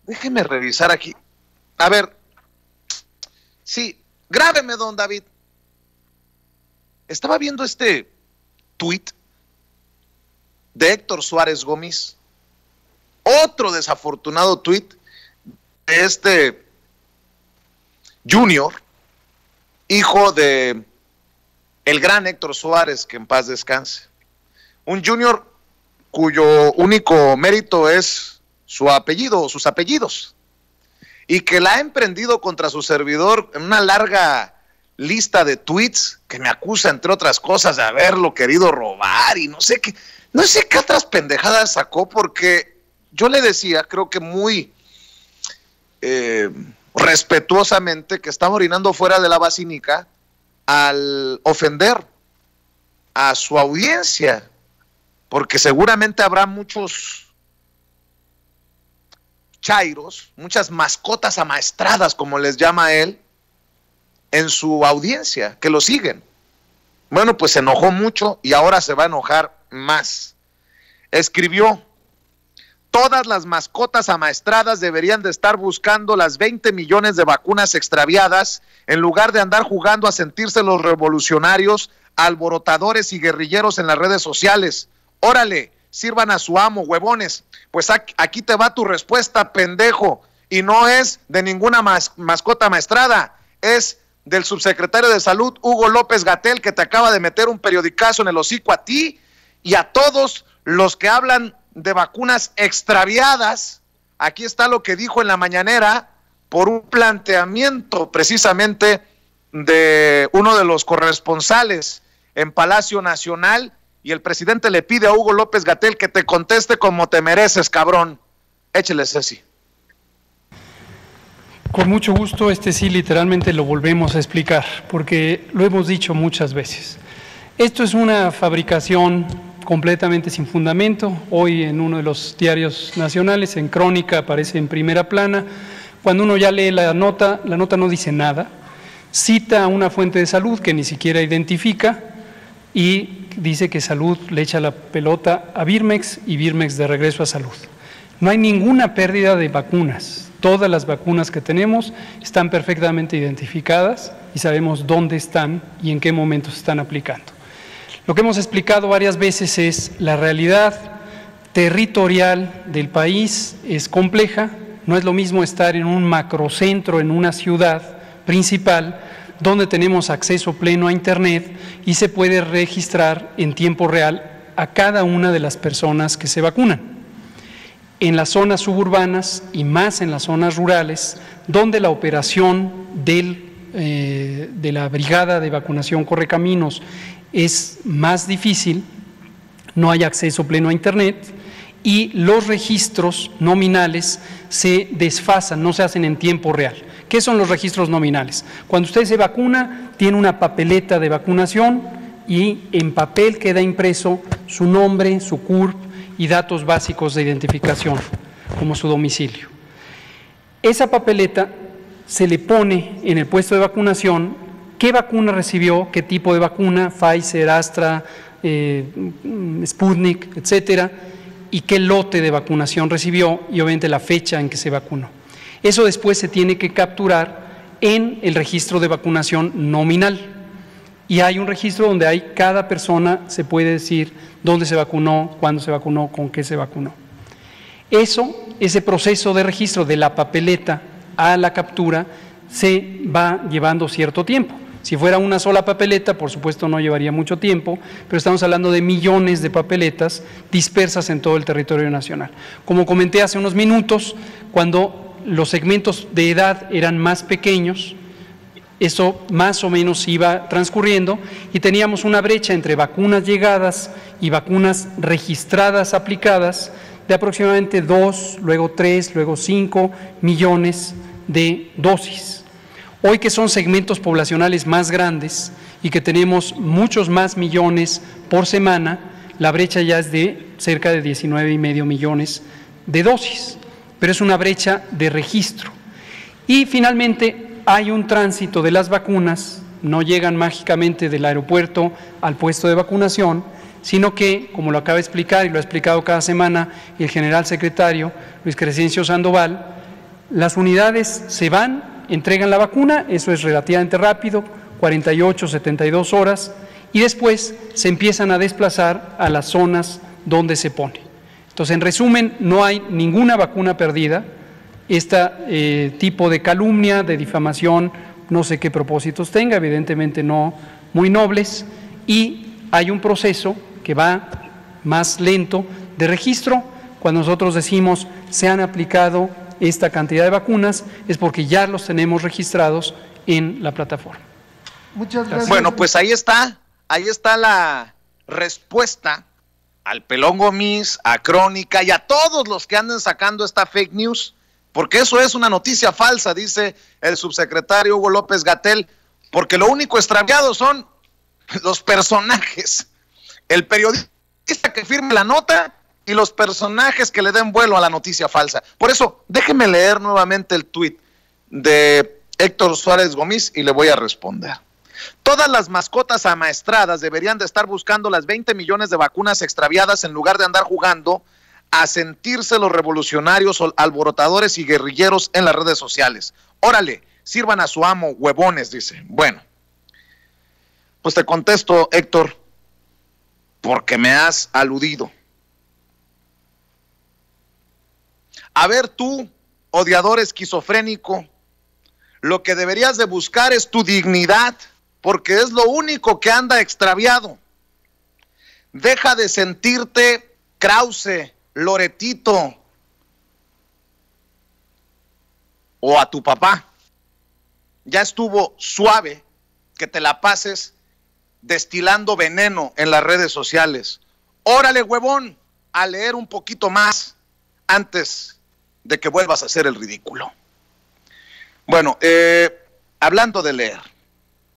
Déjeme revisar aquí. A ver, sí, grábeme, don David. Estaba viendo este tuit de Héctor Suárez Gómez, otro desafortunado tuit de este Junior, hijo de el gran Héctor Suárez, que en paz descanse. Un Junior cuyo único mérito es su apellido o sus apellidos, y que la ha emprendido contra su servidor en una larga lista de tweets que me acusa, entre otras cosas, de haberlo querido robar y no sé qué otras pendejadas sacó, porque yo le decía, creo que muy respetuosamente, que estaba orinando fuera de la basílica al ofender a su audiencia, porque seguramente habrá muchos chairos, muchas mascotas amaestradas, como les llama él, en su audiencia, que lo siguen. Bueno, pues se enojó mucho y ahora se va a enojar más. Escribió: todas las mascotas amaestradas deberían de estar buscando las 20 millones de vacunas extraviadas en lugar de andar jugando a sentirse los revolucionarios, alborotadores y guerrilleros en las redes sociales. Órale, sirvan a su amo, huevones. Pues aquí te va tu respuesta, pendejo. Y no es de ninguna mascota amaestrada, es del subsecretario de Salud, Hugo López-Gatell, que te acaba de meter un periodicazo en el hocico a ti y a todos los que hablan de vacunas extraviadas. Aquí está lo que dijo en la mañanera por un planteamiento precisamente de uno de los corresponsales en Palacio Nacional, y el presidente le pide a Hugo López-Gatell que te conteste como te mereces, cabrón. Échele, Ceci. Con mucho gusto, sí literalmente lo volvemos a explicar, porque lo hemos dicho muchas veces. Esto es una fabricación completamente sin fundamento. Hoy en uno de los diarios nacionales, en Crónica, aparece en primera plana. Cuando uno ya lee la nota no dice nada. Cita a una fuente de salud que ni siquiera identifica y dice que Salud le echa la pelota a Birmex y Birmex de regreso a Salud. No hay ninguna pérdida de vacunas. Todas las vacunas que tenemos están perfectamente identificadas y sabemos dónde están y en qué momento se están aplicando. Lo que hemos explicado varias veces es la realidad territorial del país es compleja. No es lo mismo estar en un macrocentro, en una ciudad principal, donde tenemos acceso pleno a Internet y se puede registrar en tiempo real a cada una de las personas que se vacunan. En las zonas suburbanas y más en las zonas rurales, donde la operación de la Brigada de Vacunación Correcaminos es más difícil, no hay acceso pleno a Internet y los registros nominales se desfasan, no se hacen en tiempo real. ¿Qué son los registros nominales? Cuando usted se vacuna, tiene una papeleta de vacunación y en papel queda impreso su nombre, su CURP y datos básicos de identificación, como su domicilio. Esa papeleta se le pone en el puesto de vacunación qué vacuna recibió, qué tipo de vacuna, Pfizer, Astra, Sputnik, etcétera, y qué lote de vacunación recibió y obviamente la fecha en que se vacunó. Eso después se tiene que capturar en el registro de vacunación nominal. Y hay un registro donde hay cada persona, se puede decir dónde se vacunó, cuándo se vacunó, con qué se vacunó. Ese proceso de registro de la papeleta a la captura se va llevando cierto tiempo. Si fuera una sola papeleta, por supuesto no llevaría mucho tiempo, pero estamos hablando de millones de papeletas dispersas en todo el territorio nacional. Como comenté hace unos minutos, cuando los segmentos de edad eran más pequeños, eso más o menos iba transcurriendo y teníamos una brecha entre vacunas llegadas y vacunas registradas aplicadas de aproximadamente 2, luego 3, luego 5 millones de dosis. Hoy que son segmentos poblacionales más grandes y que tenemos muchos más millones por semana, la brecha ya es de cerca de 19,5 millones de dosis, pero es una brecha de registro. Y finalmente hay un tránsito de las vacunas, no llegan mágicamente del aeropuerto al puesto de vacunación, sino que, como lo acaba de explicar y lo ha explicado cada semana el general secretario Luis Crescencio Sandoval, Las unidades se van, entregan la vacuna, eso es relativamente rápido, 48, 72 horas, y después se empiezan a desplazar a las zonas donde se pone. Entonces, en resumen, no hay ninguna vacuna perdida. Este tipo de calumnia, de difamación, no sé qué propósitos tenga, evidentemente no muy nobles, y hay un proceso que va más lento de registro. Cuando nosotros decimos se han aplicado esta cantidad de vacunas, es porque ya los tenemos registrados en la plataforma. Muchas gracias. Bueno, pues ahí está la respuesta al Pelón Gomis, a Crónica y a todos los que anden sacando esta fake news, porque eso es una noticia falsa, dice el subsecretario Hugo López-Gatell, porque lo único extraviado son los personajes, el periodista que firme la nota y los personajes que le den vuelo a la noticia falsa. Por eso, déjeme leer nuevamente el tuit de Héctor Suárez Gomis y le voy a responder. Todas las mascotas amaestradas deberían de estar buscando las 20 millones de vacunas extraviadas en lugar de andar jugando a sentirse los revolucionarios, alborotadores y guerrilleros en las redes sociales. Órale, sirvan a su amo, huevones, dice. Bueno, pues te contesto, Héctor, porque me has aludido. A ver tú, odiador esquizofrénico, lo que deberías de buscar es tu dignidad, porque es lo único que anda extraviado. Deja de sentirte Krause, Loretito o a tu papá. Ya estuvo suave que te la pases destilando veneno en las redes sociales. Órale, huevón, a leer un poquito más antes de que vuelvas a hacer el ridículo. Bueno, hablando de leer,